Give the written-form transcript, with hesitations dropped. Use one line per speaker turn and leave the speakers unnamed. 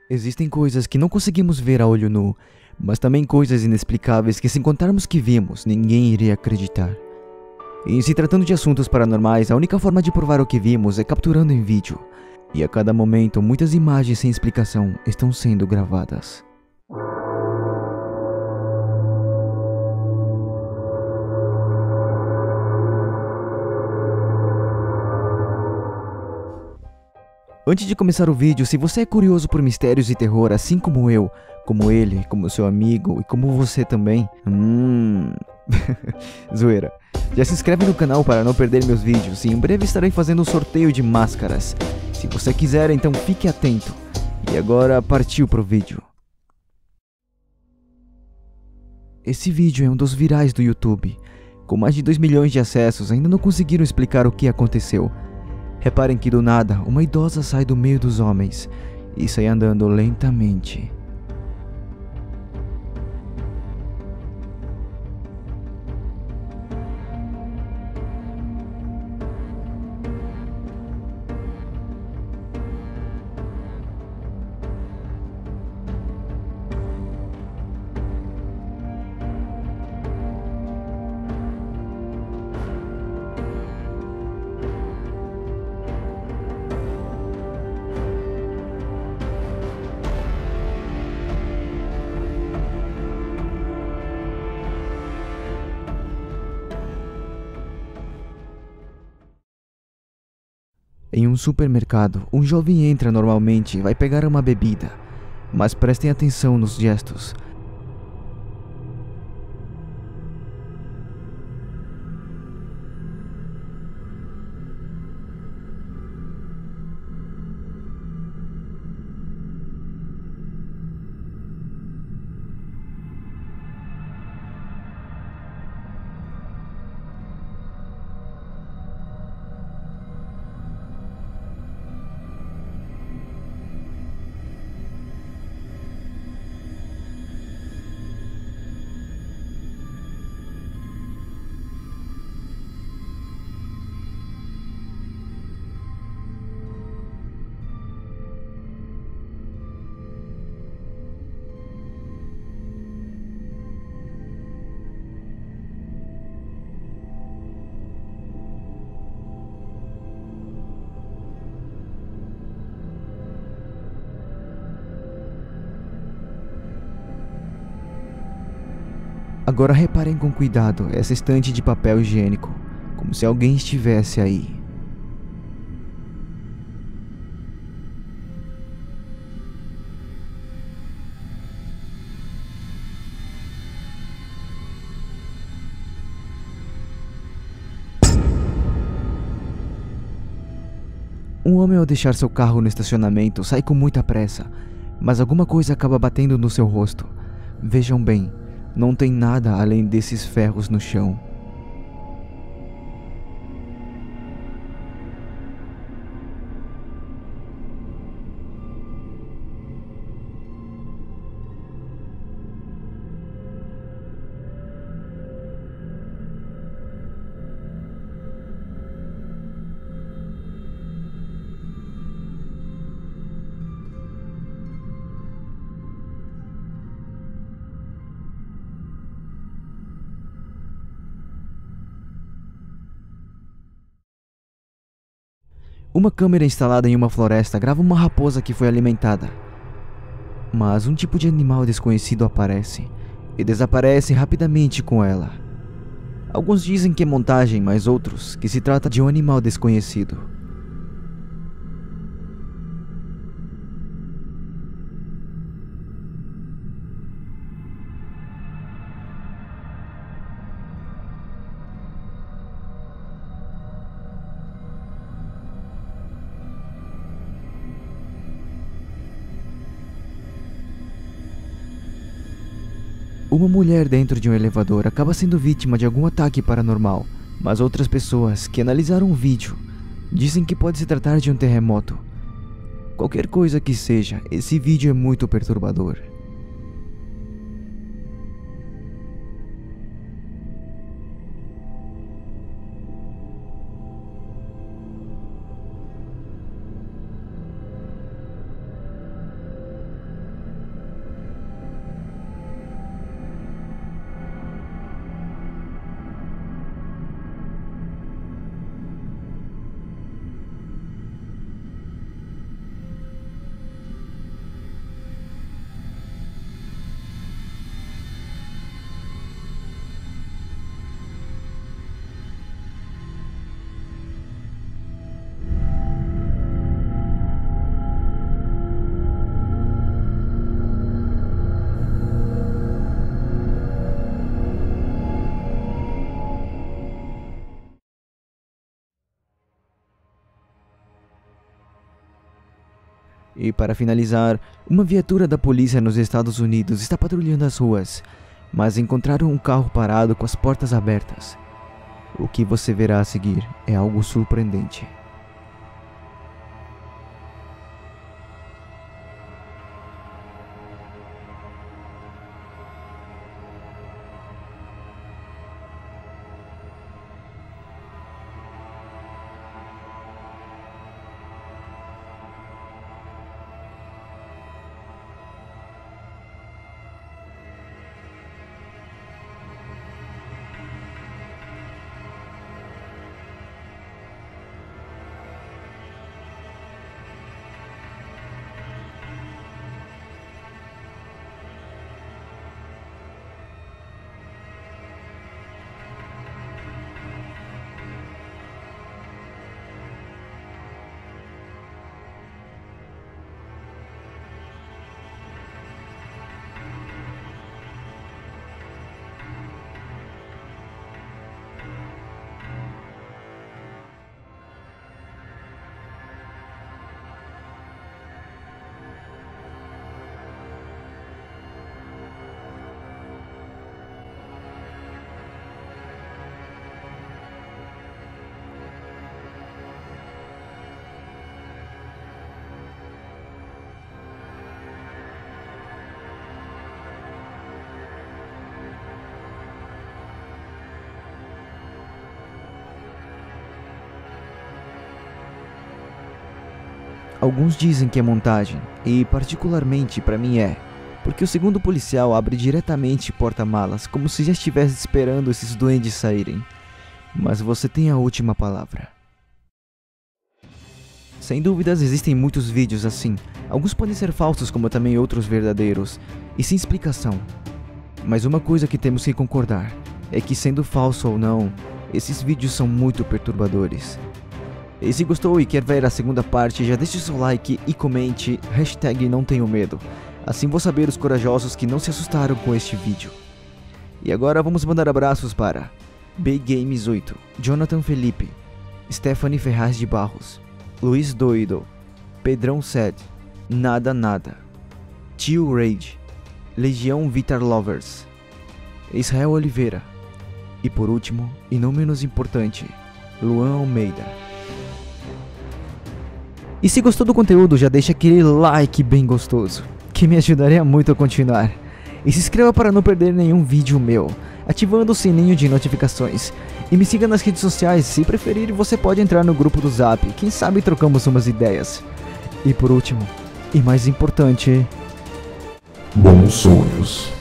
Existem coisas que não conseguimos ver a olho nu, mas também coisas inexplicáveis que, se contarmos que vimos, ninguém iria acreditar. E se tratando de assuntos paranormais, a única forma de provar o que vimos é capturando em vídeo. E a cada momento, muitas imagens sem explicação estão sendo gravadas. Antes de começar o vídeo, se você é curioso por mistérios e terror, assim como eu, como ele, como seu amigo e como você também, zoeira. Já se inscreve no canal para não perder meus vídeos e em breve estarei fazendo um sorteio de máscaras. Se você quiser, então fique atento. E agora partiu pro vídeo. Esse vídeo é um dos virais do YouTube. Com mais de 2 milhões de acessos, ainda não conseguiram explicar o que aconteceu. Reparem que do nada, uma idosa sai do meio dos homens e sai andando lentamente. Em um supermercado, um jovem entra normalmente e vai pegar uma bebida, mas prestem atenção nos gestos. Agora reparem com cuidado essa estante de papel higiênico, como se alguém estivesse aí. Um homem, ao deixar seu carro no estacionamento, sai com muita pressa, mas alguma coisa acaba batendo no seu rosto. Vejam bem, não tem nada além desses ferros no chão. Uma câmera instalada em uma floresta grava uma raposa que foi alimentada. Mas um tipo de animal desconhecido aparece e desaparece rapidamente com ela. Alguns dizem que é montagem, mas outros que se trata de um animal desconhecido. Uma mulher dentro de um elevador acaba sendo vítima de algum ataque paranormal, mas outras pessoas que analisaram o vídeo dizem que pode se tratar de um terremoto. Qualquer coisa que seja, esse vídeo é muito perturbador. E para finalizar, uma viatura da polícia nos Estados Unidos está patrulhando as ruas, mas encontraram um carro parado com as portas abertas. O que você verá a seguir é algo surpreendente. Alguns dizem que é montagem, e particularmente para mim é, porque o segundo policial abre diretamente porta-malas, como se já estivesse esperando esses duendes saírem. Mas você tem a última palavra. Sem dúvidas existem muitos vídeos assim, alguns podem ser falsos como também outros verdadeiros, e sem explicação. Mas uma coisa que temos que concordar, é que sendo falso ou não, esses vídeos são muito perturbadores. E se gostou e quer ver a segunda parte, já deixe seu like e comente #NãoTenhoMedo. Assim vou saber os corajosos que não se assustaram com este vídeo. E agora vamos mandar abraços para Big Games 8, Jonathan Felipe, Stephanie Ferraz de Barros, Luiz Doido, Pedrão Sed, Nada Nada, Tio Raid, Legião Vitar Lovers, Israel Oliveira e por último, e não menos importante, Luan Almeida. E se gostou do conteúdo, já deixa aquele like bem gostoso, que me ajudaria muito a continuar. E se inscreva para não perder nenhum vídeo meu, ativando o sininho de notificações. E me siga nas redes sociais, se preferir você pode entrar no grupo do Zap, quem sabe trocamos umas ideias. E por último, e mais importante,
bons sonhos.